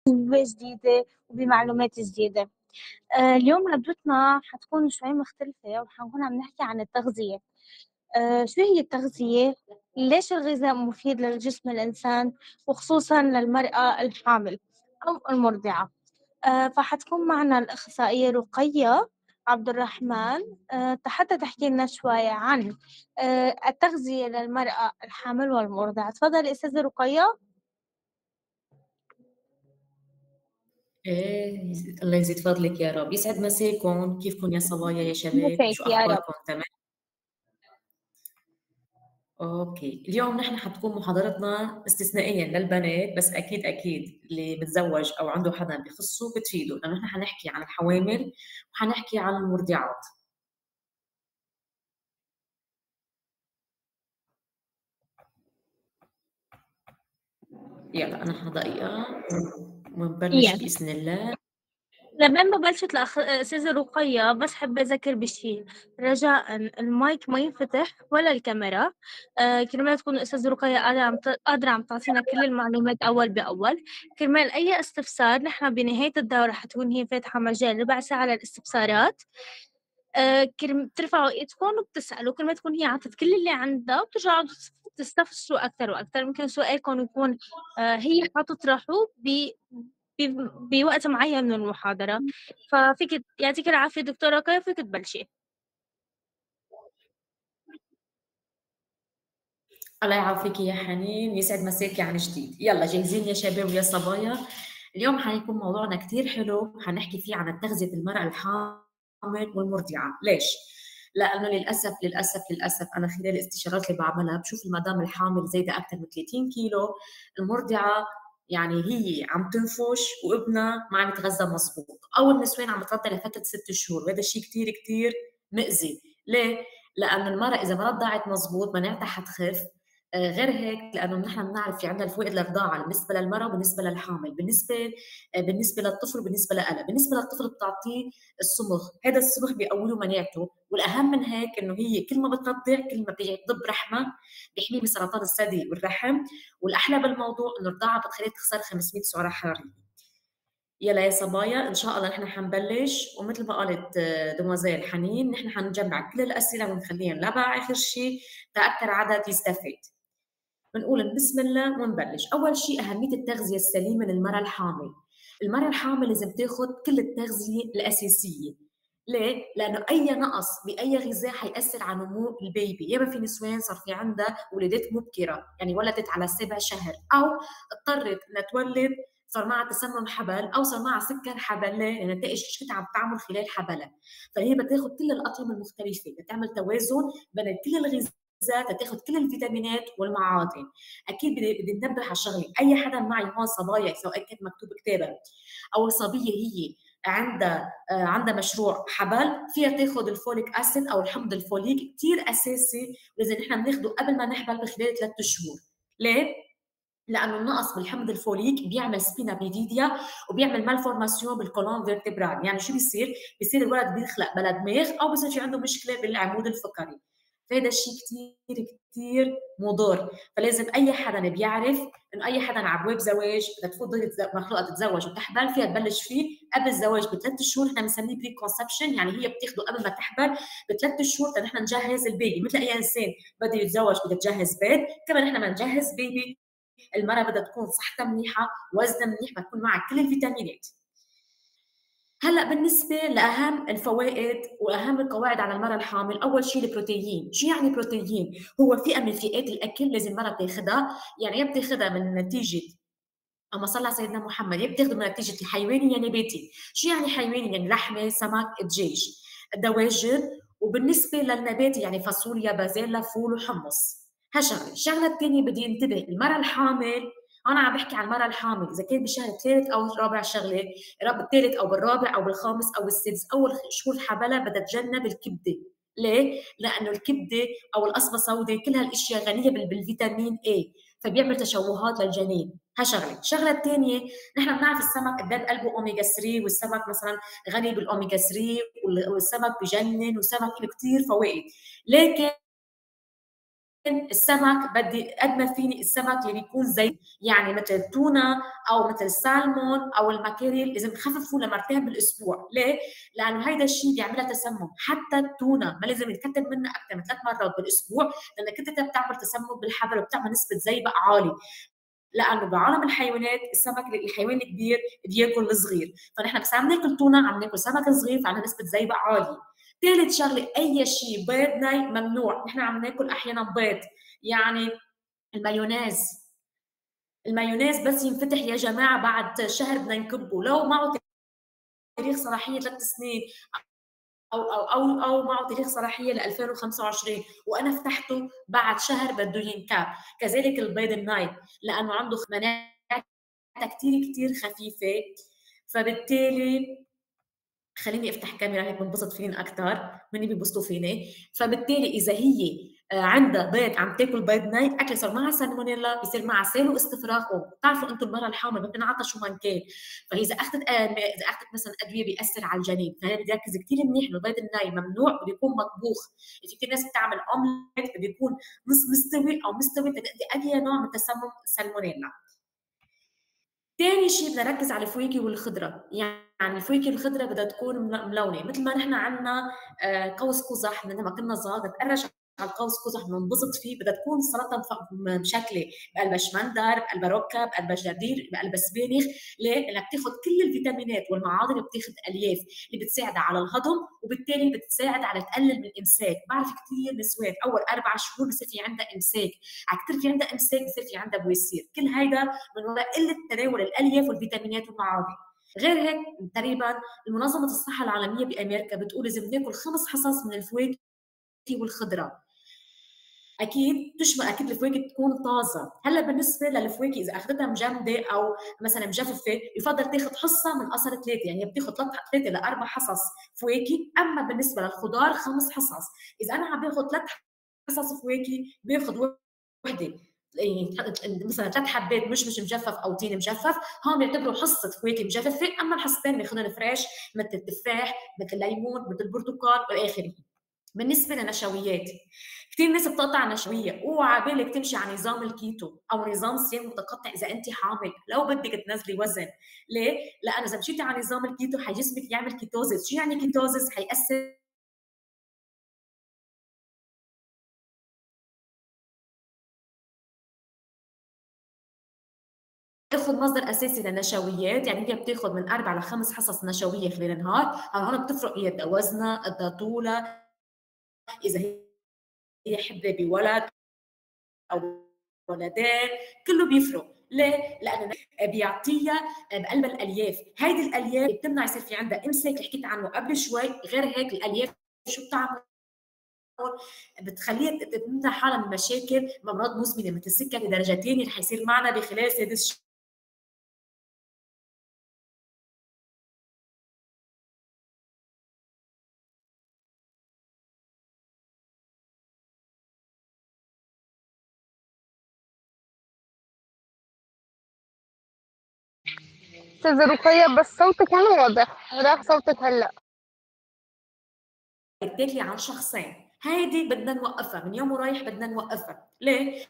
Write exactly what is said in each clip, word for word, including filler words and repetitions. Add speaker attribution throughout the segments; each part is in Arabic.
Speaker 1: جديدة وبمعلومات جديدة. آه، اليوم ندوتنا حتكون شوي مختلفة وحنكون عم نحكي عن التغذية. آه، شو هي التغذية؟ ليش الغذاء مفيد للجسم الإنسان وخصوصا للمرأة الحامل أو المرضعة؟ آه، فحتكون معنا الأخصائية رقية عبد الرحمن، آه، حتى تحكي لنا شوية عن آه، التغذية للمرأة الحامل والمرضعة. تفضلي أستاذة رقية.
Speaker 2: ايه، الله يزيد فضلك يا رب. يسعد مساكم. كيفكم يا صبايا يا شباب؟
Speaker 1: مساك
Speaker 2: شو
Speaker 1: يا رب.
Speaker 2: اخباركم؟ تمام. اوكي، اليوم نحن حتكون محاضرتنا استثنائيا للبنات، بس اكيد اكيد اللي متزوج او عنده حدا بخصه بتفيده، لانه نحن حنحكي عن الحوامل وحنحكي عن المرضعات. يلا انا دقيقة ونبلش
Speaker 1: يعني
Speaker 2: باذن الله.
Speaker 1: لما ما بلشت الأخ... أستاذة رقية، بس حابة أذكر بشيء رجاء: المايك ما ينفتح ولا الكاميرا. آه كرمال تكون الأستاذة رقية قادرة عم ت- قادرة عم تعطينا كل المعلومات أول بأول. كرمال أي استفسار نحن بنهاية الدورة حتكون هي فاتحة مجال ربع ساعة للاستفسارات. آه كرم بترفعوا ايدكم وبتسألوا، كل ما تكون هي عطت كل اللي عندها وبترجعوا تستفسروا أكثر وأكثر. ممكن سؤالكم يكون آه هي حتطرحه ب ب- بوقت معين من المحاضرة. ففيك يعطيك العافية دكتورة، كيف فيك تبلشي؟
Speaker 2: الله يعافيك يا حنين، يسعد مساكي عن جديد. يلا جاهزين يا شباب ويا صبايا؟ اليوم حيكون موضوعنا كتير حلو، حنحكي فيه عن تغذية المرأة الحامل والمرضعة. ليش؟ لأنه للأسف للأسف للأسف أنا خلال الاستشارات اللي بعملها بشوف المدام الحامل زايدة أكثر من ثلاثين كيلو، المرضعة يعني هي عم تنفش وابنها ما عم يتغذى مزبوط، أو النسوان عم ترضع لفترة ست شهور، وهذا الشيء كتير كتير مأذي. ليه؟ لأنه المرأة إذا ما رضعت مزبوط مناعتها حتخف. آه، غير هيك لانه نحن بنعرف في عندنا الفوائد الرضاعه بالنسبه للمراه وبالنسبه للحامل، بالنسبه آه، بالنسبه للطفل وبالنسبه لها. بالنسبه للطفل بتعطيه الصمغ، هذا الصمغ بيقوي له مناعته، والاهم من هيك انه هي كل ما بترضع كل ما بتيجي تضب رحمه، بيحميه من سرطان الثدي والرحم. والاحلى بالموضوع انه الرضاعه بتخليك تخسر خمسمية سعره حراريه. يلا يا صبايا ان شاء الله نحن حنبلش، ومثل ما قالت آه، دموزيل حنين نحن حنجمع كل الاسئله ونخليهم لبع اخر شيء تاكثر عدد يستفيد. بنقول بسم الله ونبلش. اول شيء اهميه التغذيه السليمه للمراه الحامل. المراه الحامل لازم تاخذ كل التغذيه الاساسيه. ليه؟ لانه اي نقص باي غذاء حيأثر على نمو البيبي. ياما في نسوان صار في عندها ولادات مبكره، يعني ولدت على سابع شهر، او اضطرت انها تولد صار معها تسمم حبل او صار معها سكر حبل. ليه؟ لان نتائج شو عم تعمل خلال حبلها. فهي بتاخذ كل الاطعمه المختلفه، بتعمل توازن بين كل الغذاء، تاخذ كل الفيتامينات والمعادن. اكيد بدي بدي ننبه على شغله: اي حدا معي هون صبايا سواء كانت مكتوب كتابا او صبيه هي عندها آه، عندها مشروع حبل، فيها تاخذ الفوليك اسيد او الحمض الفوليك، كثير اساسي ولازم نحن بناخده قبل ما نحبل بخلال ثلاث شهور. ليه؟ لانه النقص بالحمض الفوليك بيعمل سبينا بيديديا وبيعمل مالفورماسيون بالكولون فيرتبرال. يعني شو بيصير؟ بيصير الولد بيخلق بلا دماغ او بصير في عنده مشكله بالعمود الفقري. فهذا الشيء كثير كثير مضر. فلازم اي حدا بيعرف انه اي حدا على ابواب زواج بدها تفضل مخلوقه تتزوج وتحبل فيها تبلش فيه قبل الزواج بثلاث شهور. نحن بنسميه بري كونسبشن، يعني هي بتاخده قبل ما تحبل بثلاث شهور نحن نجهز البيبي. مثل اي انسان بده يتزوج بده تجهز بيت، كمان نحن بنجهز بيبي. المرأة بدها تكون صحتها منيحة، وزنها منيح، بتكون معها كل الفيتامينات. هلا بالنسبه لاهم الفوائد واهم القواعد على المراه الحامل، اول شيء البروتين. شو يعني بروتين؟ هو فئه من فئات الاكل لازم المراه تاخذها، يعني يا بتاخذها من نتيجه اما صلى على سيدنا محمد، يا بتاخذه من نتيجه الحيواني يا نباتي. شو يعني حيواني؟ يعني لحمه، سمك، دجاج، دواجن. وبالنسبه للنباتي يعني فاصوليا، بازيلا، فول وحمص. هالشغله. الشغله الثانيه بدي انتبه المراه الحامل، انا عم بحكي عن المراه الحامل اذا كان بالشهر الثالث او الرابع، شغله بالثالث او بالرابع او بالخامس او بالسادس اول شهور حبلها بدها تتجنب الكبده. ليه؟ لانه الكبده او القصبه السوداء كل هالاشياء غنيه بالفيتامين اي، فبيعمل تشوهات للجنين. هالشغله. الشغله الثانيه نحن بنعرف السمك قد بقلبه اوميجا ثلاثة، والسمك مثلا غني بالاوميجا ثلاثة، والسمك بجنن، والسمك له كثير فوائد. لكن السمك بدي قد ما فيني السمك اللي بيكون زي يعني مثل التونه او مثل السالمون او الماكريل لازم نخففه لمرتين بالاسبوع. ليه؟ لانه هيدا الشيء بيعملها تسمم. حتى التونه ما لازم يتكتب منها اكثر من ثلاث مرات بالاسبوع لانك انت بتعمل تسمم بالحبل وبتعمل نسبه زيبق عالي. لانه بعالم الحيوانات السمك الحيوان الكبير بياكل الصغير، فنحن بس عم ناكل تونه عم ناكل سمك صغير فعندنا نسبه زيبق عاليه. ثالث شغله اي شيء بيض ني ممنوع. نحن عم ناكل احيانا بيض، يعني المايونيز المايونيز بس ينفتح يا جماعه بعد شهر بدنا نكبه لو معه تاريخ صلاحيه ثلاث سنين او او او او معه تاريخ صلاحيه ل ألفين وخمسة وعشرين وانا فتحته بعد شهر بده ينكب. كذلك البيض الناي لانه عنده مناعه كثير كثير خفيفه، فبالتالي خليني افتح كاميرا هيك بنبسط فيهن اكثر مني بينبسطوا فيني. فبالتالي اذا هي عندها بيض عم تاكل بيض ناي اكل صار معها سالمونيلا بصير معها سيل واستفراغ. بتعرفوا انتم المراه الحامل ما بتنعطى شو ما كان، فهي اذا اخذت اذا اخذت مثلا ادويه بياثر على الجنين، فهي بدي اركز كثير منيح انه البيض الناي ممنوع بيكون مطبوخ. في كثير ناس بتعمل اومليت بيكون نص مستوي او مستوي تؤدي اي نوع من تسمم سالمونيلا. ثاني شيء بدنا نركز على الفواكه والخضره، يعني الفواكه والخضره بدها تكون ملونه. مثل ما نحن عندنا قوس قزح لما كنا صغار نتقرش على القوس قزح بننبسط فيه، بدها تكون سلطه مشكله بقلبها شمندر بقلبها ركب بقلبها جرجير بقلبها سبانخ. ليه؟ لانها بتاخذ كل الفيتامينات والمعادن وبتاخذ الياف اللي بتساعدها على الهضم وبالتالي بتساعد على تقلل من الامساك. بعرف كثير نسوان اول اربع شهور بصير في عندها امساك، على كثر في عندها امساك بصير في عندها بويسير. كل هيدا من وراء قله تناول الالياف والفيتامينات والمعادن. غير هيك تقريبا منظمه الصحه العالميه بامريكا بتقول لازم ناكل خمس حصص من الفواكه والخضره. اكيد تشمل اكيد الفواكه تكون طازه. هلا بالنسبه للفواكه اذا اخذتها مجمده او مثلا مجففه يفضل تاخذ حصه من اصل ثلاثه، يعني بتاخذ ثلاثه لاربع حصص فواكه. اما بالنسبه للخضار خمس حصص. اذا انا عم باخذ ثلاث حصص فواكه باخذ وحده يعني مثلا ثلاث حبات مش مش مجفف او تين مجفف، هون بيعتبروا حصه فواكه مجففه. اما الحصتين بياخذون فريش مثل التفاح مثل الليمون مثل البرتقال والى اخره. بالنسبه للنشويات كثير ناس بتقطع نشويه، اوعى بالك تمشي على نظام الكيتو او نظام صيام متقطع اذا انت حامل لو بدك تنزلي وزن. ليه؟ لانه اذا مشيتي على نظام الكيتو حيجسمك يعمل كيتوزيس. شو يعني كيتوزيس؟ حيأثر تاخذ مصدر اساسي للنشويات، يعني هي بتاخذ من اربع لخمس حصص نشويه خلال النهار. هون بتفرق هي وزنها قد طولها، اذا هي حبه بولد او ولدين كله بيفرق. ليه؟ لانه بيعطيها بقلبها الالياف، هيدي الالياف بتمنع يصير في عندها امساك اللي حكيت عنه قبل شوي. غير هيك الالياف شو بتعمل؟ بتخليها تمنع حالها من مشاكل امراض مزمنه مثل السكري درجه ثانيه رح يصير معنا بخلال سادس
Speaker 3: أستاذة رقية بس صوتك هلا واضح، راح صوتك هلا.
Speaker 2: بتاكلي عن شخصين، هيدي بدنا نوقفها من يوم ورايح، بدنا نوقفها. ليه؟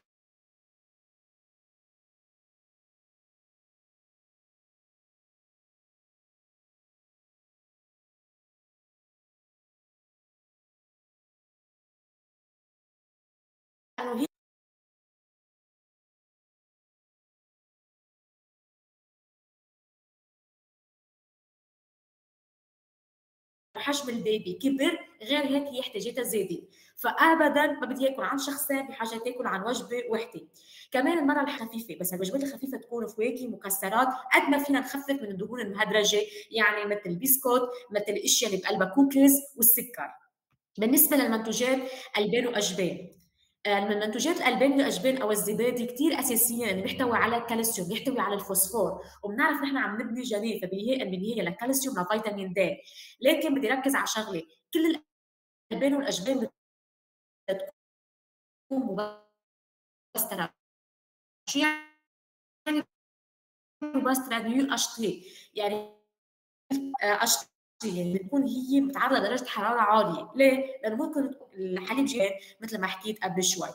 Speaker 2: لانه هي حجم البيبي كبر، غير هيك هي احتياجاتها زادت، فابدا ما بدي ياكل عن شخصين بحاجه تاكل عن وجبه وحده. كمان المراه الخفيفه بس الوجبات الخفيفه تكون فواكه مكسرات قد ما فينا نخفف من الدهون المهدرجه، يعني مثل البسكوت مثل الاشياء اللي بقلبها كوكيز والسكر. بالنسبه للمنتوجات البان واجبان، من منتوجات الالبان والاجبان او الزبادي كثير اساسيه لانه بيحتوي على الكالسيوم بيحتوي على الفوسفور، وبنعرف نحن عم نبني جنين فبالنهايه بالنهايه للكالسيوم لفيتامين د. لكن بدي ركز على شغله، كل الالبان والاجبان بدها تكون مبستره. شو يعني مبستره؟ نيول اشتري يعني اشتري يعني بتكون هي متعرضه لدرجه حراره عاليه. ليه؟ لانه ممكن الحليب جاي مثل ما حكيت قبل شوي.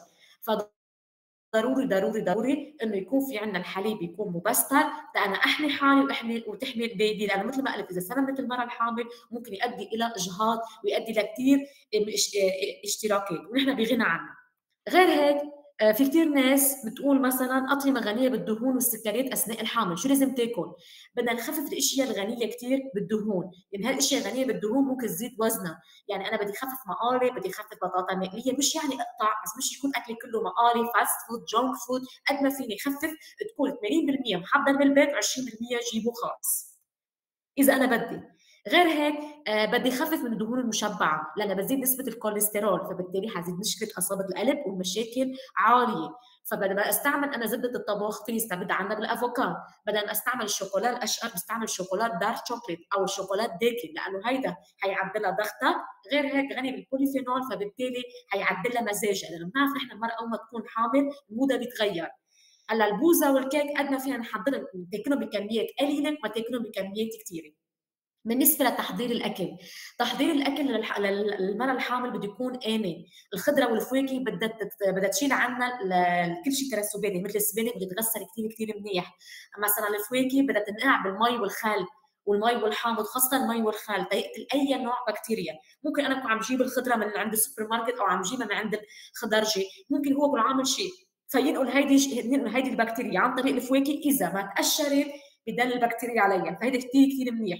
Speaker 2: ضروري ضروري ضروري انه يكون في عندنا الحليب يكون مبستر لأنا احمي حالي واحمي وتحمي البيبي، لانه مثل ما قلت اذا سلمت المراه الحامل ممكن يؤدي الى اجهاض ويؤدي لكثير اشتراكات ونحن بغنى عنها. غير هيك في كثير ناس بتقول مثلا اطعمه غنيه بالدهون والسكريات اثناء الحمل، شو لازم تاكل؟ بدنا نخفف الاشياء الغنيه كثير بالدهون، لان يعني هالاشياء الغنيه بالدهون ممكن تزيد وزنها، يعني انا بدي اخفف مقالي، بدي اخفف بطاطا مقليه، مش يعني اقطع بس مش يكون اكلي كله مقالي فاست فود جونك فود، قد ما فيني خفف تكون ثمانين بالمئة محضر بالبيت وعشرين بالمئة جيبه خالص اذا انا بدي. غير هيك آه بدي خفف من الدهون المشبعه لانها بتزيد نسبه الكوليسترول، فبالتالي حزيد مشكله اصابه القلب والمشاكل عاليه. فبدل ما استعمل انا زبده الطبخ فيني استبدل عنها بالافوكادو، بدل ما استعمل الشوكولا الاشقر بستعمل شوكولا دارك شوكليت او الشوكولا داكن لانه هيدا حيعدلها ضغطها. غير هيك غني بالبوليفينول فبالتالي حيعدلها مزاجها، لانه بنعرف نحن المراه اول ما تكون حامل مودها بيتغير. هلا البوزه والكيك قد ما فينا نحضرهم تاكلهم بكميات قليله ما تاكلهم بكميات كثيره. بالنسبه لتحضير الاكل، تحضير الاكل للمراه الحامل بده يكون امن، الخضره والفواكه بدها بدها تشيل عنا كل شيء ترسباتي، مثل السبانخ بده يتغسل كثير كثير منيح، مثلا الفواكه بدها تنقع بالمي والخل والمي والحامض، خاصه المي والخل تيقتل اي نوع بكتيريا. ممكن انا اكون عم جيب الخضره من عند السوبر ماركت او عم جيبها من عند الخضرجي، ممكن هو يكون عامل شيء فينقل هيدي هيدي البكتيريا عن طريق الفواكه، اذا ما تقشرت بدل البكتيريا عليها، فهيدا كثير كثير منيح.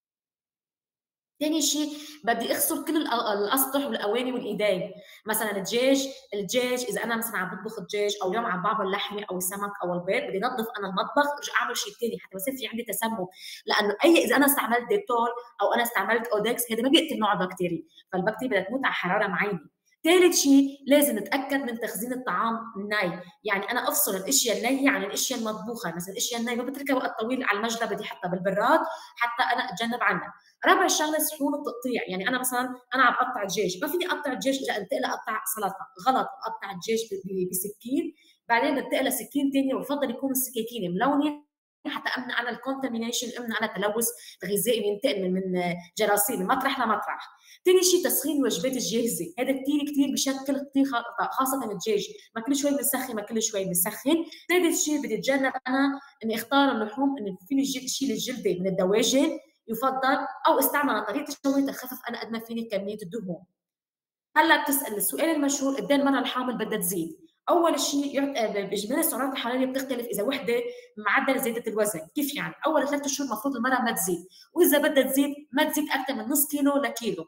Speaker 2: ثاني شيء بدي اغسل كل الاسطح والاواني والايدين، مثلا الدجاج الدجاج اذا انا مثلا عم بطبخ الدجاج او اليوم عم بعمل لحمه او السمك او البيض بدي انظف انا المطبخ ارجع اعمل شيء ثاني حتى ما يصير في عندي تسمم، لانه اي اذا انا استعملت ديتول او انا استعملت اودكس هذا ما بيقتل نوع بكتيري، فالبكتيريا بدها تموت على حراره معينه. ثالث شيء لازم نتاكد من تخزين الطعام الني، يعني انا افصل الاشياء النيه عن الاشياء المطبوخه، مثلا الاشياء النيه ما بتركها وقت طويل على المجلة بدي احطها بالبراد حتى انا اتجنب عنها. رابع شغله صحون التقطيع، يعني انا مثلا انا عم بقطع الدجاج ما فيني اقطع الدجاج اذا انتقل اقطع سلطه، غلط اقطع الدجاج بسكين بعدين بنتقل سكين ثانيه، ويفضل يكون السكاكين ملونه حتى امنع عن الكونتامينيشن، امنع عن التلوث الغذائي ينتقل من جراثيم من مطرح لمطرح. ثاني شيء تسخين الوجبات الجاهزه، هذا كثير كثير بشكل كثير خاصه الدجاج، ما كل شوي بنسخن ما كل شوي بنسخن. ثالث شيء بدي اتجنب انا اني اختار اللحوم انه فيني شيل الجلده من الدواجن يفضل، او استعمل عن طريقه الشوي تخفف انا قد ما فيني كميه الدهون. هلا بتسال السؤال المشهور قد ايه المراه الحامل بدها تزيد؟ اول شيء باجمالي السعرات الحراريه بتختلف اذا وحده معدل زياده الوزن، كيف يعني؟ اول ثلاث شهور المفروض المراه ما تزيد، واذا بدها تزيد ما تزيد اكثر من نص كيلو لكيلو.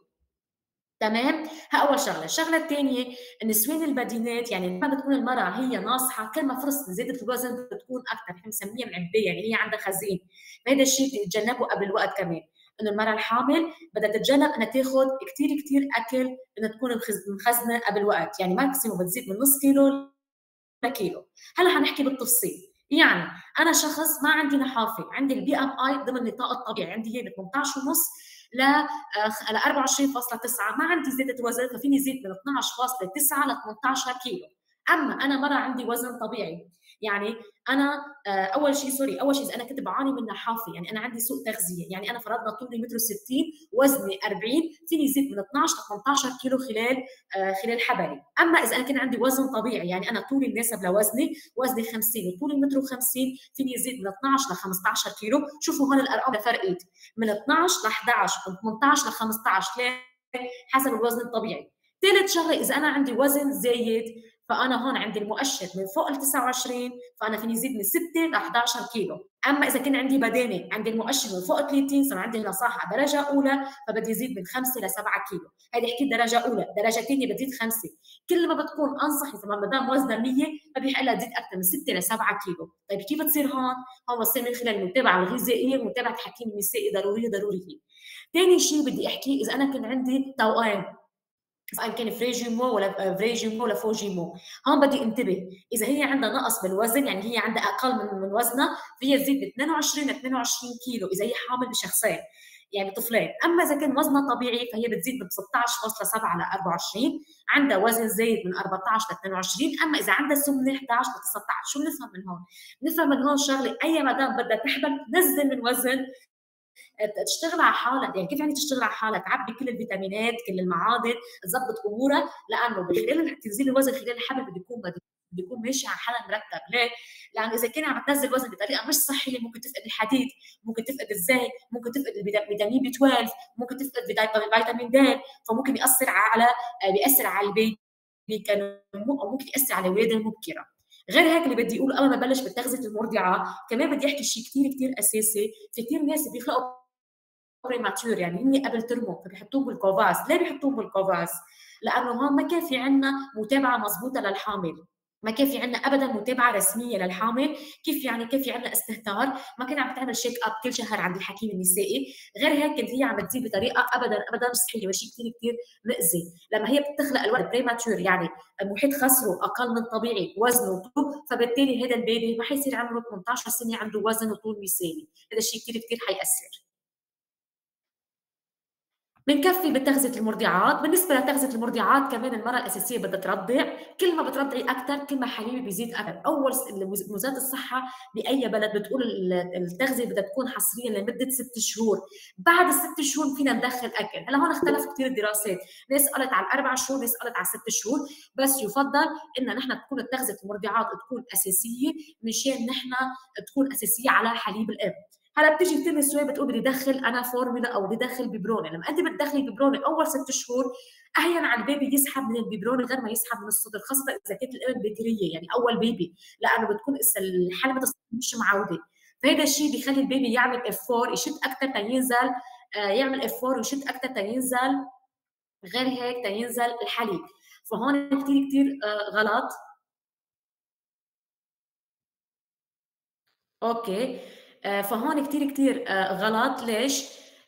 Speaker 2: تمام؟ ها اول شغله، الشغله الثانيه النسوان البدينات، يعني لما بتكون المراه هي ناصحه كل ما فرصه زياده الوزن بتكون اكثر، احنا بنسميها معبيه يعني هي عندها خزين، فهذا الشيء تتجنبه قبل الوقت كمان، انه المراه الحامل بدها تتجنب انها تاخذ كثير كثير اكل انها تكون مخزنه قبل الوقت، يعني ماكسيموم بتزيد من نص كيلو لكيلو. هلا حنحكي بالتفصيل، يعني انا شخص ما عندي نحافه، عندي البي ام اي ضمن النطاق الطبيعي، عندي هي ب ثمانية عشر ونص ل أربعة وعشرين فاصلة تسعة، ما عندي زياده وزن ففيني زيد من اثني عشر فاصلة تسعة ل ثمانية عشر كيلو. اما انا مره عندي وزن طبيعي، يعني انا اول شيء سوري اول شيء اذا انا كنت بعاني من نحافه، يعني انا عندي سوء تغذيه، يعني انا فرضنا طولي متر وستين وزني أربعين فيني زيد من اثني عشر ل ثمانية عشر كيلو خلال خلال حبلي. اما اذا انا كان عندي وزن طبيعي، يعني انا طولي مناسب لوزني، وزني خمسين وطولي متر وخمسين فيني زيد من اثني عشر ل خمسة عشر كيلو. شوفوا هون الارقام فرقت من اثني عشر ل احد عشر من ثمانية عشر ل خمسة عشر حسب الوزن الطبيعي. ثالث شغله اذا انا عندي وزن زايد فانا هون عندي المؤشر من فوق ال تسعة وعشرين فانا فيني زيد من ستة ل احد عشر كيلو. اما اذا كان عندي بدانه عندي المؤشر من فوق ثلاثين صار عندي نصاحه درجه اولى فبدي زيد من خمسة ل سبعة كيلو. هذه حكيت درجه اولى، درجه ثانيه بتزيد خمسة. كل ما بتكون انصح اذا ما دام وزنها مية ما بيحق لها تزيد اكثر من ستة ل سبعة كيلو. طيب كيف بتصير هون؟ هون بتصير من خلال المتابعه الغذائيه ومتابعه حكيم النسائي، ضروري ضروري. ثاني شيء بدي احكي اذا انا كان عندي توأم، سواء كان فريجيمو ولا فريجيمو ولا فوجيمو، هون بدي انتبه اذا هي عندها نقص بالوزن، يعني هي عندها اقل من من وزنها فيها تزيد ب اثنين وعشرين ل اثنين وعشرين كيلو اذا هي حامل بشخصين يعني طفلين. اما اذا كان وزنها طبيعي فهي بتزيد من ستة عشر فاصلة سبعة ل أربعة وعشرين، عندها وزن زايد من أربعة عشر ل اثنين وعشرين. اما اذا عندها سمنه احد عشر ل تسعة عشر. شو بنفهم من هون؟ بنفهم من هون شغله، اي مدام بدها تحبل تنزل من وزن تشتغل على حالك. يعني كيف يعني تشتغل على حالك؟ عبي كل الفيتامينات، كل المعادن، تظبط امورك، لانه بخلال تنزيل الوزن خلال الحمل بده يكون بده يكون ماشي على حالك مرتب. ليه؟ لانه اذا كان عم تنزل وزن بطريقه مش صحيه ممكن تفقد الحديد، ممكن تفقد الزنك، ممكن تفقد فيتامين بي اثنا عشر، ممكن تفقد فيتامين د، فممكن ياثر على بياثر على البيبي كنمو، او ممكن ياثر على الولاده المبكره. غير هيك اللي بدي اقوله قبل ما بلش بتغذيه المرضعه، كمان بدي احكي شيء كثير كثير اساسي. في كثير ناس بيخلقوا بريماتور، يعني هن قبل ترموا، فبيحطوه بالكوفاز. ليه بيحطوه بالكوفاز؟ لانه هون ما كان في عندنا متابعه مضبوطه للحامل، ما كان في عندنا ابدا متابعه رسميه للحامل. كيف يعني كيف في عندنا استهتار؟ ما كان عم تعمل شيك اب كل شهر عند الحكيم النسائي. غير هيك كانت هي عم تزيد بطريقه ابدا ابدا مش صحيه، وشيء كثير كثير مؤذي. لما هي بتخلق الولد بريماتور، يعني محيط خصره اقل من طبيعي وزنه وطول، فبالتالي هذا البيبي ما حيصير عمره ثمانية عشر سنه عنده وزن وطول مثالي. هذا الشيء كثير كثير حيأثر. بنكفي بتغذية المرضعات. بالنسبة لتغذية المرضعات كمان المرأة الأساسية بدها ترضع. كل ما بترضعي أكثر كل ما حليبي بيزيد أكثر. أول وزارة الصحة بأي بلد بتقول التغذية بدها تكون حصريا لمدة ست شهور. بعد الست شهور فينا ندخل أكل. هلا هون اختلف كثير الدراسات، ناس قالت على الأربع شهور، ناس قالت على ست شهور، بس يفضل إن نحن تكون تغذية المرضعات تكون أساسية مشان نحن تكون أساسية على حليب الأم. هلا بتيجي كثير نسوان بتقول بدي ادخل انا فورمولا او بدي ادخل بيبروني. لما انت بتدخلي بيبروني اول ست شهور اهين على البيبي يسحب من البيبروني غير ما يسحب من الصدر، خاصه اذا كانت الام بكريه، يعني اول بيبي، لانه بتكون حلبة الصدر مش معوده. فهذا الشيء بيخلي البيبي يعمل اف أربعة، يشد اكثر تينزل، آه يعمل اف أربعة ويشد اكثر تينزل. غير هيك تينزل الحليب. فهون كثير كثير آه غلط. اوكي. فهون كتير كتير غلط. ليش؟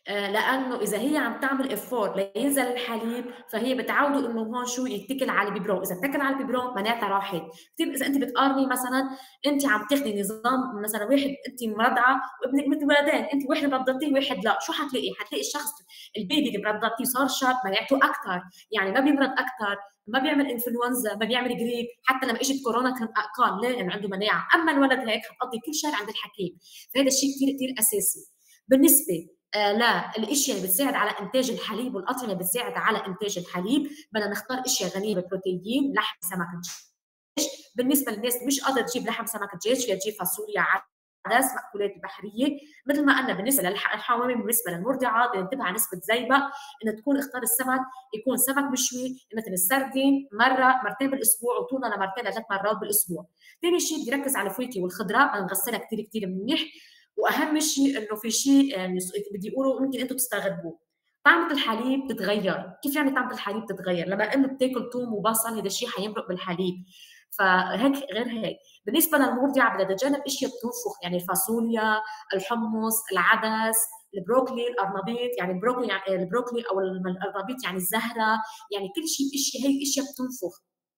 Speaker 2: لانه اذا هي عم تعمل افور لينزل الحليب فهي بتعوده انه هون شو يتكل على البيبرون. اذا اتكل على البيبرون معناتها راحت كثير. اذا انت بتقارني مثلا، انت عم تاخذي نظام مثلا واحد انت مرضعه وابنك مثل ولدين، انت واحد مرضعتيه واحد لا، شو حتلاقي؟ حتلاقي الشخص البيبي اللي مرضعتيه صار شاب معناته اكثر، يعني ما بيمرض اكثر، ما بيعمل انفلونزا، ما بيعمل جريب، حتى لما اجت كورونا كان اقل. ليه؟ لانه عنده مناعه. اما الولد هيك حتقضي كل شهر عند الحكيم. فهذا الشيء كثير كثير اساسي. بالنسبه آه للاشياء اللي بتساعد على انتاج الحليب والاطعمه اللي بتساعد على انتاج الحليب، بدنا نختار اشياء غنيه بالبروتين، لحم، سمك، دجاج. بالنسبه للناس مش قادره تجيب لحم، سمك، دجاج، فيها تجيب فاصوليا، عدس، مأكولات البحريه. مثل ما قلنا بالنسبه للحوامل، بالنسبه للمرضعات ننتبه على نسبه زيبق، ان تكون اختار السمك يكون سمك مشوي مثل السردين مره مرتين بالاسبوع، وتونه لمرتين لثلاث مرات بالاسبوع. ثاني شيء بدي ركز على الفواكه والخضراء، بدنا نغسلها كثير كثير منيح. واهم شيء انه في شيء يعني بدي اقوله ممكن انتم تستغربوه، طعمة الحليب بتتغير. كيف يعني طعمة الحليب بتتغير؟ لما الام بتاكل ثوم وبصل هذا الشيء حيمرق بالحليب. فهيك غير هيك. بالنسبه للمرضعه بدها تتجنب اشياء بتنفخ، يعني الفاصوليا، الحمص، العدس، البروكلي، القرنبيط، يعني البروكلي يعني البروكلي او القرنبيط يعني الزهره، يعني كل شيء اشياء هي اشياء بتنفخ.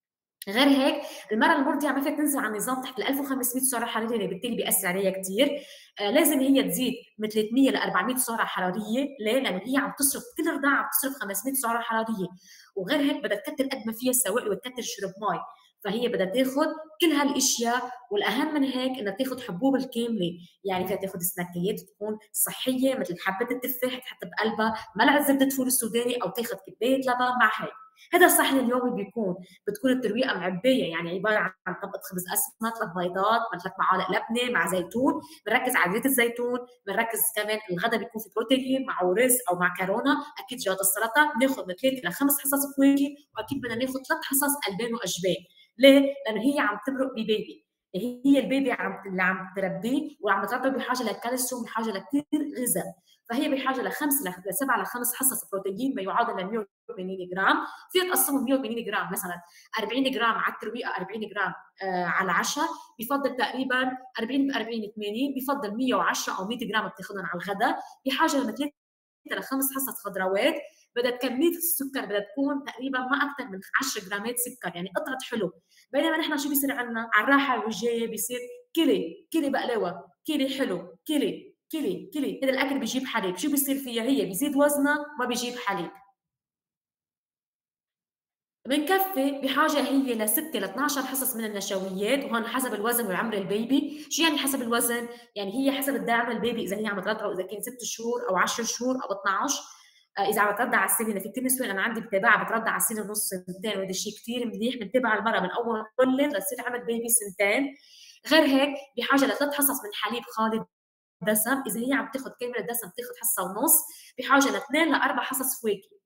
Speaker 2: غير هيك المرأة المرضعة ما فيها تنزل عن نظام تحت ال ألف وخمسمية سعرة حرارية، بالتالي بيأثر عليها كثير. آه لازم هي تزيد من ثلاثمية ل أربعمية سعرة حرارية. ليه؟ لأنه هي عم تصرف كل رضاعة عم تصرف خمسمية سعرة حرارية. وغير هيك بدها تكتر قد ما فيها السوائل وتكتر شرب مي. فهي بدها تاخذ كل هالاشياء، والاهم من هيك انها تاخذ حبوب الكامله، يعني فيها تاخذ سناكيات تكون صحيه مثل حبه التفاح تحط بقلبها ملعقه زبده فول السوداني، او تاخذ كوبايه لبن مع هيك. هذا الصحن اليومي بيكون بتكون الترويقه معبيه، يعني عباره عن طبقه خبز اسمر، ثلاث بيضات، ثلاث معالق لبنه مع زيتون، بنركز على زيت الزيتون، بنركز كمان الغداء بيكون في بروتين مع رز او معكرونه، اكيد جوات السلطه، بناخذ من ثلاثه لخمس حصص فواكه، واكيد بدنا ناخذ ثلاث حصص البان واجبان. ليه؟ لانه هي عم تمرق ببيبي، هي البيبي عم اللي عم تربيه وعم تربي بحاجه للكالسيوم، بحاجه لكثير غذاء. فهي بحاجه لخمس لسبع لخمس حصص بروتين ما يعادل ل مية وثمانين جرام. فيها تقسمهم مية وثمانين جرام مثلا أربعين جرام على الترويقه، أربعين جرام آه على العشاء، بفضل تقريبا أربعين ب أربعين ثمانين، بفضل مية وعشرة او مية جرام بتاخذهم على الغداء. بحاجه لثلاث لخمس حصص خضروات. بدها كميه السكر بدها تكون تقريبا ما اكثر من عشرة جرامات سكر، يعني قطعه حلو. بينما نحن شو بيصير عندنا على الراحه والجايه؟ بيصير كيلي كيلي بقلاوه، كيلي حلو، كيلي كيلي كيلي. هذا الاكل بيجيب حليب. شو بيصير فيها؟ هي بيزيد وزنها ما بيجيب حليب. بنكفي بحاجة هي لستة ل اثنعش حصص من النشويات، وهون حسب الوزن وعمر البيبي. شو يعني حسب الوزن؟ يعني هي حسب الدعم البيبي، إذا هي عم ترضع وإذا كان ست شهور أو عشر شهور أو اثنعش. آه إذا عم ترضع على السنة، في كثير نسوان أنا عندي بتابعها بترضع على السنة ونص سنتين، وهذا الشيء كثير منيح. بنتابع المرأة من أول ما تولد لتصير عمر بيبي سنتين. غير هيك بحاجة لثلاث حصص من حليب خالي دسم، إذا هي عم تاخذ كامل الدسم بتاخذ حصة ونص. بحاجة لاثنين لأربع حصص فواكه.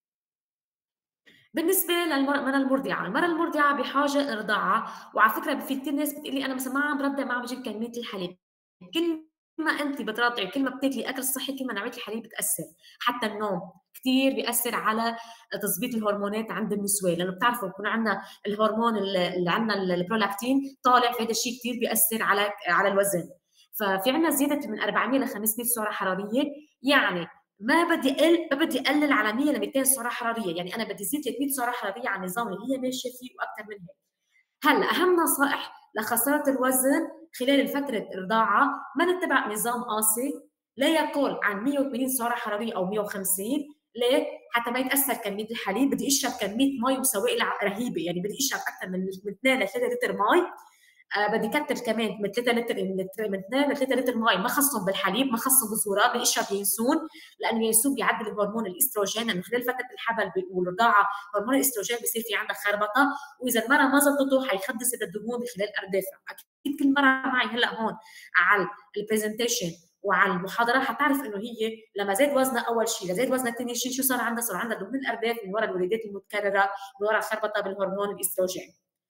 Speaker 2: بالنسبة للمرأة المرضعة، المرأة المرضعة بحاجة لرضاعة. وعلى فكرة في كثير ناس بتقول لي أنا مثلا ما عم برضع، ما عم بجيب كمية الحليب. كل ما أنت بترضعي وكل ما بتاكلي أكل صحي كل ما نوعية الحليب بتأثر. حتى النوم كثير بيأثر على تظبيط الهرمونات عند النسوان، لأنه بتعرفوا بكون عندنا الهرمون اللي عندنا البرولاكتين طالع، فهذا الشيء كثير بيأثر على على الوزن. ففي عندنا زيادة من أربعمية ل خمسمية سعرة حرارية. يعني ما بدي اقل ما بدي اقلل على مية ل مئتين سعره حراريه، يعني انا بدي زيد ثلاثمية سعره حراريه على النظام اللي هي ماشيه فيه واكثر من هيك. هلا اهم نصائح لخساره الوزن خلال الفتره الرضاعه: ما نتبع نظام قاسي، لا يقل عن مية وثمانين سعره حراريه او مية وخمسين. ليه؟ حتى ما يتاثر كميه الحليب. بدي اشرب كميه مي وسوائل رهيبه، يعني بدي اشرب اكثر من اثنين ل ثلاثة لتر مي. آه بدي كتر كمان من ثلاثة لتر، من اثنين ل ثلاثة لتر مي، ما خصهم بالحليب ما خصهم بذورات. بدي اشرب ينسون، لانه اليانسون بيعدل هرمون الاستروجين، لانه خلال فتره الحمل والرضاعه هرمون الاستروجين بصير في عندها خربطه، واذا المراه ما زبطته حيخدس الدهون خلال اردافها. اكيد كل مره معي هلا هون على البرزنتيشن وعلى المحاضره حتعرف انه هي لما زاد وزنها اول شيء لزاد وزنها ثاني شيء شو صار عندها؟ صار عندها دهون الارداف من وراء الولادات المتكرره، من وراء خربطه بالهرمون الاستروجين.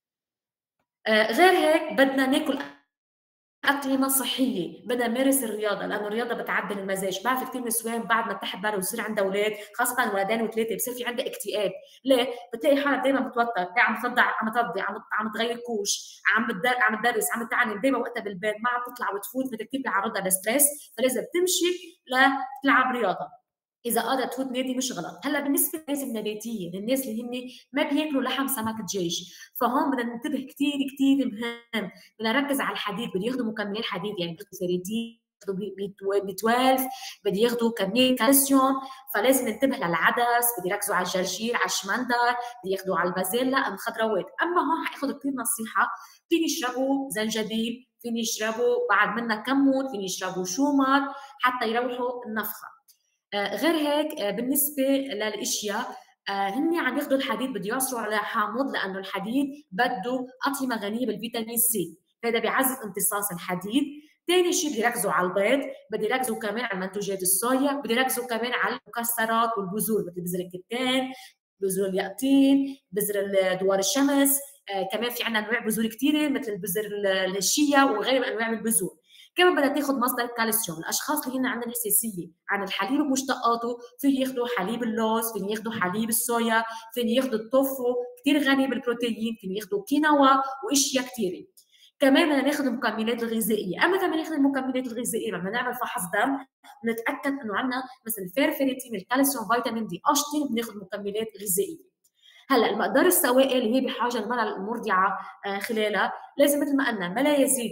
Speaker 2: آه غير هيك بدنا ناكل أطعمة صحية، بدنا نمارس الرياضة، لأنه الرياضة بتعدل المزاج. بعرف كثير نسوان بعد ما تحب بالها ويصير عندها أولاد، خاصة ولدين وثلاثة، بصير في عندها اكتئاب. ليه؟ بتلاقي حالها دائما متوتر، عم ترضع عم ترضع عم عم تغير كوش، عم بتدر عم تدرس، عم تتعلم، دائما وقتها بالبيت ما عم تطلع وتفوت، فبتكتب عرضها للستريس، فلازم تمشي لتلعب رياضة. إذا قادرة تفوت نادي مش غلط. هلا بالنسبة للناس النباتية، للناس اللي هن ما بياكلوا لحم سمك دجاج، فهون بدنا ننتبه كثير كثير مهم. بدنا نركز على الحديد، بده ياخذوا مكملات حديد، يعني بده سيريدين، بده بي اثناشر، بده ياخذوا كمية كالسيوم. فلازم ننتبه للعدس، بده يركزوا على الجرجير، على الشمندر، بده ياخذوا على البازيلا، الخضروات. اما هون حياخذوا كثير نصيحة: فين يشربوا زنجبيل، فين يشربوا بعد منها كمون، فين يشربوا شومر حتى يروحوا النفخة. آه غير هيك آه بالنسبه للاشياء آه هن عم ياخذوا الحديد بده يعصروا عليه حامض، لانه الحديد بده اطعمه غنيه بالفيتامين سي، فهذا بيعزز امتصاص الحديد. ثاني شيء بدي يركزوا على البيض، بدي يركزوا كمان على منتوجات الصويا، بدي يركزوا كمان على المكسرات والبذور مثل بذر الكتان، بذور اليقطين، بذر دوار الشمس. آه كمان في عندنا انواع بذور كثيره مثل بذر الشيا وغيرها من انواع البذور. كمان بدها تاخذ مصدر كالسيوم. الاشخاص اللي هن عندهم حساسيه عن الحليب ومشتقاته فين ياخذوا حليب اللوز، فين ياخذوا حليب الصويا، فين ياخذوا التوفو كثير غني بالبروتين، فين ياخذوا كينوا واشياء كثيره. كمان بدنا ناخذ المكملات الغذائيه. اما كمان ناخذ المكملات الغذائيه لما نعمل فحص دم نتاكد انه عندنا مثل الفيرفيريتين، الكالسيوم، فيتامين دي، اشطين بناخذ مكملات غذائيه. هلا المقدار السوائل اللي هي بحاجه المراه المرضعه خلالها لازم مثل ما قلنا ما لا يزيد،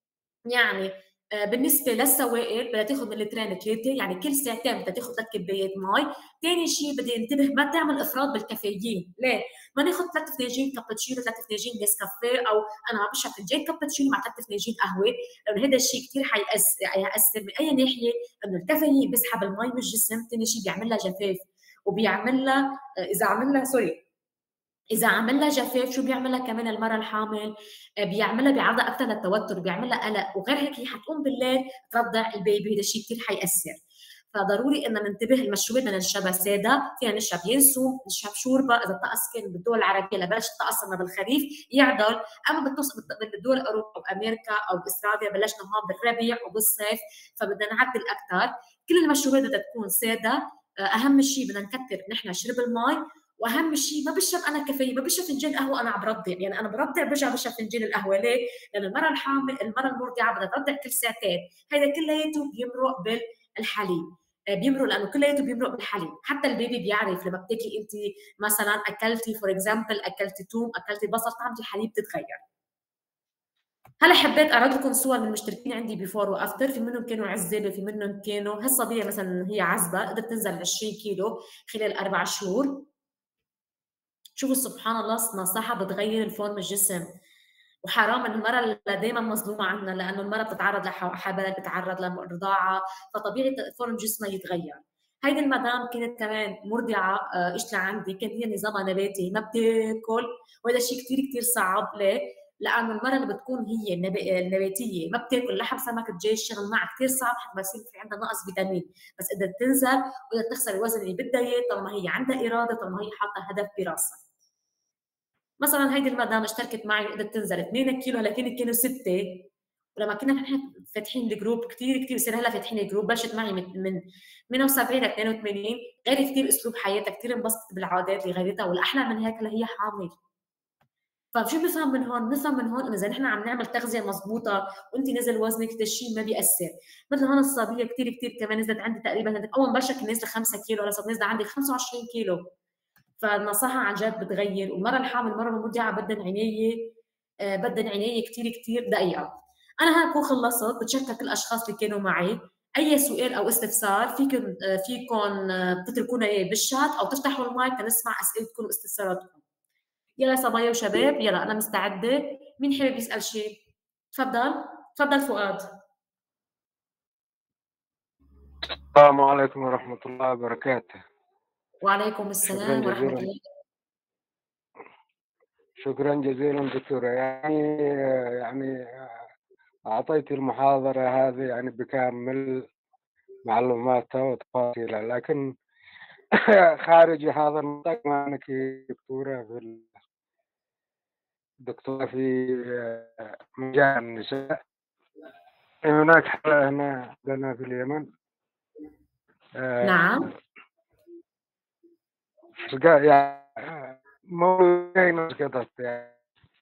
Speaker 2: يعني بالنسبه للسوائل بدها تاخذ من لترين ثلاثه، يعني كل ساعتين بدها تاخذ ثلاث كوبايات مي. ثاني شيء بدي انتبه ما تعمل افراط بالكافيين. ليه؟ ما ناخذ ثلاث فناجين كابتشينو، ثلاث فناجين نسكافيه، او انا عم بشرب فنجان كابتشينو مع ثلاث فناجين قهوه، لانه هذا الشيء كثير حيأثر حيأثر من اي ناحيه؟ انه الكافيين بيسحب المي من الجسم، ثاني شيء بيعمل لها جفاف، وبيعمل لها اذا عمل لها سوري إذا عمل لها جفاف شو بيعمل لها كمان المرأة الحامل؟ بيعملها بيعرضها أكثر للتوتر، بيعمل لها قلق، وغير هيك هي حتقوم بالليل ترضع البيبي، هذا الشيء كثير حيأثر. فضروري إن ننتبه. المشروبات بدنا نشربها سادة، فينا نشرب ينسون، نشرب شوربة. إذا الطقس كان بالدول العربية لبلش الطقس صرنا بالخريف يعدل، أما بالدول الأوروبية أو أمريكا أو أستراليا بلشنا هون بالربيع وبالصيف، فبدنا نعدل أكثر. كل المشروبات بدها تكون سادة. أهم شيء بدنا نكثر نحن شرب المي، واهم شيء ما بشرب انا كافيين، ما بشرب فنجان قهوه انا عم برضع، يعني انا برضع برجع بشرب فنجان القهوه. ليه؟ لان المراه الحامل المراه المرضعه بدها ترضع كل ساعتين، هذا كلياته بيمرق بالحليب، بيمرق لانه كلياته بيمرق بالحليب. حتى البيبي بيعرف لما بتاكلي انت مثلا اكلتي فور اكزامبل اكلتي توم، اكلتي بصل، طعم الحليب بتتغير. هلا حبيت اعرض لكم صور من المشتركين عندي بيفور وافتر، في منهم كانوا عزابه، في منهم كانوا هالصبيه مثلا هي عزبه قدرت تنزل عشرين كيلو خلال اربع شهور. شوفوا سبحان الله النصاحة بتغيّر الفورم الجسم، وحرام إن المرأة اللي دايمًا مظلومة عندنا، لإنه المرأة بتتعرّض لح حَبَل، بتتعرّض لرضاعة، فطبيعي ت فورم جسمها يتغيّر. هيدي المدام كانت كمان مرضعة آآ إجت لعندي، كان هي نظامها نباتي، ما بتاكل، وهيدا الشي كتير كتير صعب، ليه؟ لإنه المرأة اللي بتكون هي النب النباتية ما بتاكل لحم، سمك، دجاج، شغل معها كتير صعب حتى يصير في عندها نقص فيتامين، بس قدرت تنزل وقدرت تخسر الوزن اللي بدها إياه طالما هي عندها إرادة، طالما هي حاطة هدف براسها. مثلًا هيدي المدام اشتركت معي وقدرت تنزل اثنين كيلو، هلأ كانوا كانوا ستة، ولمّا كنا نحن فاتحين الجروب كتير كتير بصير هلأ فاتحين الجروب، بلشت معي من من ثمانية وسبعين ل اثنين وثمانين، غيرت كتير أسلوب حياتها، كتير انبسطت بالعادات اللي غيرتها، والأحلى من هيك هلأ هي حامل. فشو بنفهم من هون؟ بنفهم من هون إنه إذا نحن عم نعمل تغذية مضبوطة وأنتِ نزل وزنِك هيدا الشي ما بيأثّر، مثل هون الصبية كتير كتير كمان نزلت عندي تقريبًا أول ما بلشت كنت نازلة خمسة كيلو، هلأ صرت نازلة عندي خمسة وعشرين كيلو. فالنصاحة عن جد بتغيّر، والمرأة الحامل المرأة المرضعة بدّن عناية آآ بدّن عناية كتير كتير دقيقة. أنا هون باكون خلّصت، باتشكر كل الأشخاص اللي كانوا معي، أي سؤال أو استفسار فيكن آآ فيكن تتركونا إياه بالشات أو تفتحوا المايك تنسمع أسئلتكم واستفساراتكم. يالّا صبايا وشباب، يالّا أنا مستعدة، مين حابب يسأل شي؟ تفضّل، تفضّل فؤاد.
Speaker 4: السلام عليكم ورحمة الله وبركاته.
Speaker 2: وعليكم
Speaker 4: شكرًا
Speaker 2: السلام ورحمة
Speaker 4: جزيلًا
Speaker 2: الله.
Speaker 4: شكرًا جزيلًا دكتورة، يعني يعني أعطيتِ المحاضرة هذه يعني بكامل معلوماتها وتفاصيلها، لكن خارج هذا النطاق بما أنِّك دكتورة في ال دكتورة في مجال النساء، هناك حالة هنا عندنا في اليمن
Speaker 2: نعم.
Speaker 4: آآ يعني موضوعين سقطت يعني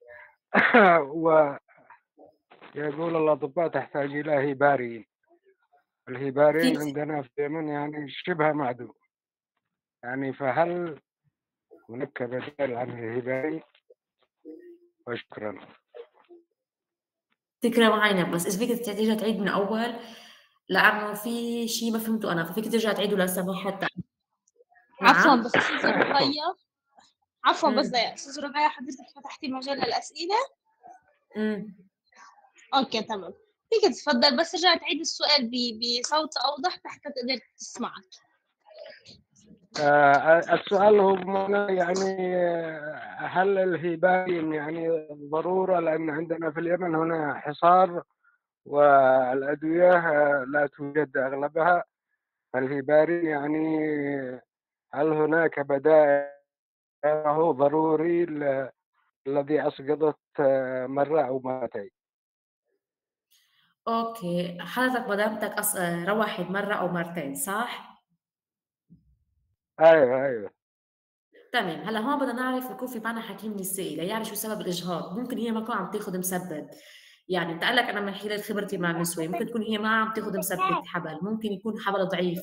Speaker 4: ويقول الأطباء تحتاج إلى هيباريين،
Speaker 2: في
Speaker 4: الهيباريين عندنا في اليمن يعني شبه معدوم، يعني فهل هناك بديل عن الهيباري؟ وشكرًا.
Speaker 2: فكرة معينة، بس إذا فيك ترجع تعيد من أول، لأنه في شي ما فهمته أنا، ففيك ترجع تعيده لو سمحت.
Speaker 1: عفوًا
Speaker 2: نعم؟
Speaker 1: بس أستاذة رقية عفوًا بس
Speaker 2: إمم،
Speaker 1: دقيقة، أستاذة رقية حضرتِك فتحتِ مجال للأسئلة؟
Speaker 2: إمم.
Speaker 1: أوكي تمام، فيكِ تتفضّلي بس ارجعي تعيدي السؤال ب بصوت أوضح حتى تقدر تسمعك.
Speaker 4: آآ السؤال هو بمعنى يعني هل الهيباريين يعني ضرورة لأن عندنا في اليمن هنا حصار والأدوية لا توجد أغلبها، فالهيباريين يعني هل هناك بدائل غيره ضروري ل الذي أسقطت مرة أو مرتين؟
Speaker 2: أوكي، حضرتك مدامتك أص روّحت مرّة أو مرتين صح؟
Speaker 4: أيوه، أيوه.
Speaker 2: تمام، هلّأ هون بدنا نعرف يكون في معنا حكيم نسائي ليعرف شو سبب الإجهاض، ممكن هي ما تكون عم تاخُد مسبّد، يعني بدي أقول لك أنا من خلال خبرتي مع النسوان، ممكن تكون هي ما عم تاخُد مسبّد حَبَل، ممكن يكون حَبَل ضعيف.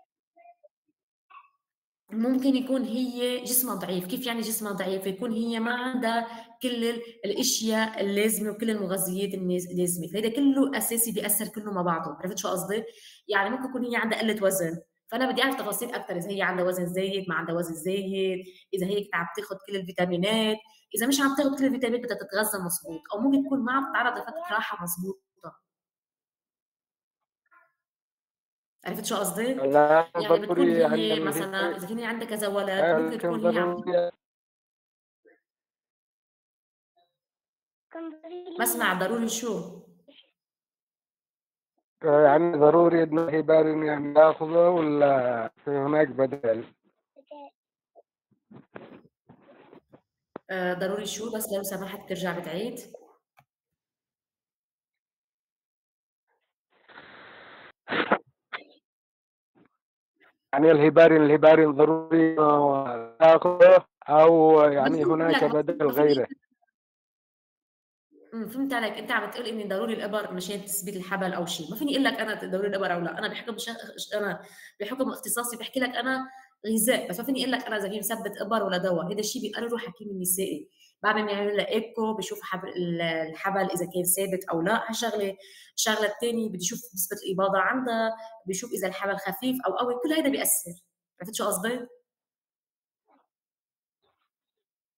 Speaker 2: ممكن يكون هي جسمها ضعيف، كيف يعني جسمها ضعيف؟ يكون هي ما عندها كل ال الأشياء اللازمة وكل المغذيات الناز اللازمة، فهيدا كلّه أساسي بيأثّر كلّه مع بعضه، عرفت شو قصدي؟ يعني ممكن يكون هي عندها قلة وزن، فأنا بدي أعرف تفاصيل أكتر إذا هي عندها وزن زايد، ما عندها وزن زايد، إذا هي عم تاخد كل الفيتامينات، إذا مش عم تاخد كل الفيتامينات بدها تتغذى مضبوط، أو ممكن تكون ما عم تتعرّض لفترة راحة مضبوطة، عرفت شو قصدي؟
Speaker 4: لا
Speaker 2: يعني بتكون
Speaker 4: ضروري يعني
Speaker 2: هي
Speaker 4: اللي
Speaker 2: مثلًا إذا كان هي عندها كذا ولد، ممكن
Speaker 4: لكن
Speaker 2: تكون هي عم
Speaker 4: ضروري
Speaker 2: باسمع ضروري شو؟
Speaker 4: يعني ضروري إنه الهيبارين يعني ياخذه والّا في هناك بدائل؟
Speaker 2: آآ ضروري شو بس لو سمحت ترجع بتعيد؟
Speaker 4: يعني الهيبارين الهيبارين ضروري إنه ياخذه أو
Speaker 2: ما
Speaker 4: يعني
Speaker 2: فهمت
Speaker 4: هناك
Speaker 2: عليك، ما
Speaker 4: بديل
Speaker 2: فهمت ما فيني
Speaker 4: غيره؟
Speaker 2: إمم، فهمت عليك، أنت عم تقول إني ضروري الإبر مشان تثبيت الحبل أو شي، ما فيني أقول لك أنا ضروري الإبر أو لأ، أنا بحكم ش ش أنا بحكم اختصاصي باحكي لك أنا غذاء، بس ما فيني أقول لك أنا إذا في مثبت إبر ولا دوا، هيدا الشي بيقرره حكيم النسائي، بعد ما بيعملوا لها إيكو بيشوف حبل ال الحبل إذا كان ثابت أو لأ، هالشغلة، الشغلة التانية بده يشوف نسبة الإباضة عندها، بيشوف إذا الحبل خفيف أو قوي، كل هيدا بيأثّر، عرفت شو قصدي؟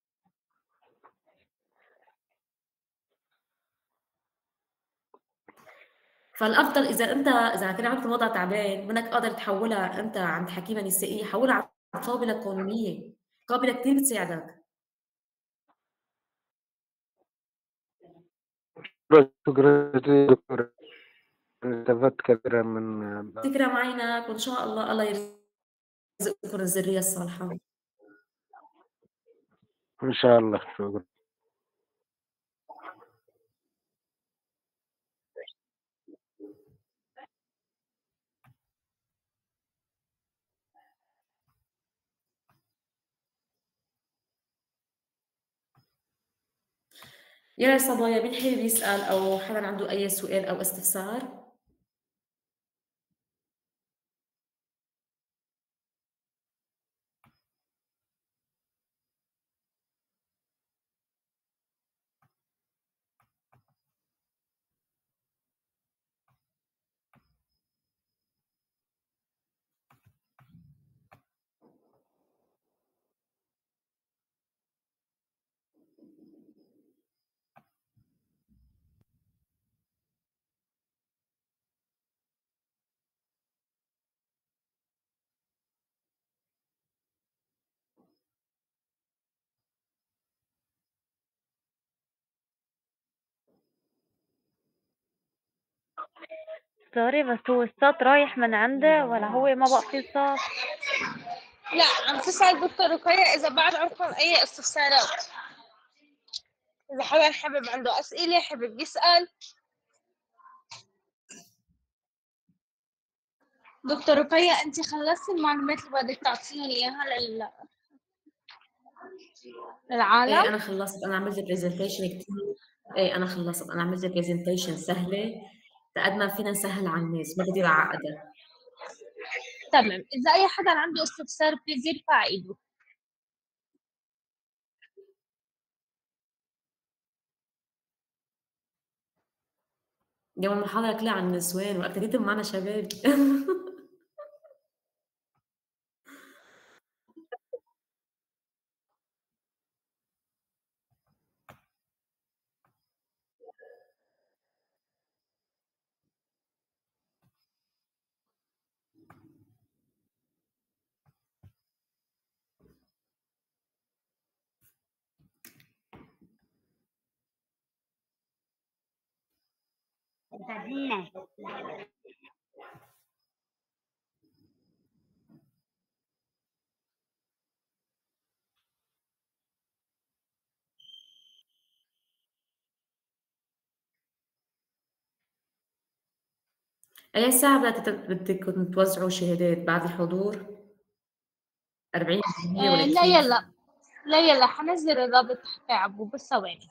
Speaker 2: فالأفضل إذا أنت إذا كان عندك الوضع تعبان منك قادر تحولها أنت عند حكيمة نسائية، حولها على قابلة قانونية، قابلة كتير بتساعدك.
Speaker 4: شكرا جزيلا دكتور، استفدت كثيرا من
Speaker 2: تكرم عينك وإن شاء الله الله يرزقكم الذرية الصالحة.
Speaker 4: إن شاء الله. شكرا.
Speaker 2: يا صبايا مين حابب يسأل أو حدا عنده أي سؤال أو استفسار؟
Speaker 5: سوري بس هو الصوت رايح من عنده ولا هو ما بقى فيه صوت؟
Speaker 3: لا، عم تسأل دكتور رقية إذا بعد عندكم أي استفسارات، إذا حدا حابب عنده أسئلة حابب يسأل. دكتور رقية أنت خلصتي المعلومات اللي بدك تعطينا إياها لل... للعالم؟
Speaker 2: إيه أنا خلصت، أنا عملت برزنتيشن كتير. إيه أنا خلصت، أنا عملت برزنتيشن سهلة قد ما فينا نسهل على الناس، ما بدي أعقدها.
Speaker 3: تمام، إذا أي حدا عنده استفسار بليز يرفع إيده.
Speaker 2: اليوم المحاضرة كلها عن النسوان وأكتريتهم معنا شباب. أي ساعة بدها بدكم توزعوا شهادات بعد الحضور؟ أربعين بالمية
Speaker 3: آه
Speaker 2: ولا
Speaker 3: لا
Speaker 2: كيف؟
Speaker 3: يلا لا يلا حنزل الرابط تحت عبو بس ثواني.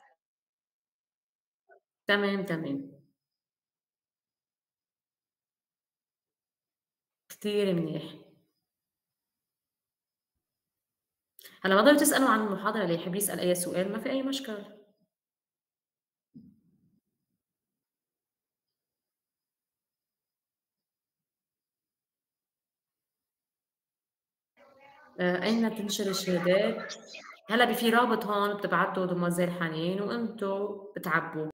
Speaker 2: تمام تمام كتير منيح. هلا ما ضلوا تسألوا عن المحاضرة، اللي يحب يسأل أي سؤال ما في أي مشكل. آه، أين تنشر الشهادات؟ هلا في رابط هون بتبعتوا دموزيل حنين وأنتوا بتعبوا.